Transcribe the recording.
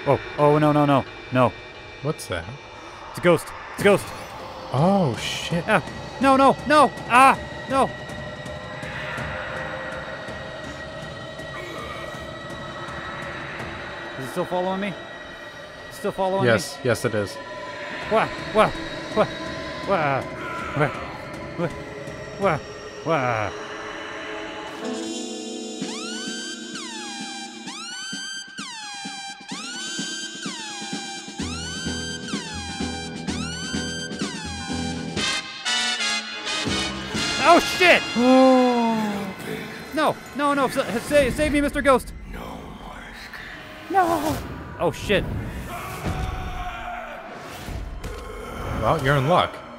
Oh, oh, no, no, no, no. What's that? It's a ghost. It's a ghost. Oh, shit. Ah, no, no, no. Ah, no. Is it still following me? Still following me? Yes, yes it is. Wah, wah, wah, wah, wah, wah, wah, wah. Oh shit! No, no, no! Save me, Mr. Ghost! No! Oh shit! Well, you're in luck.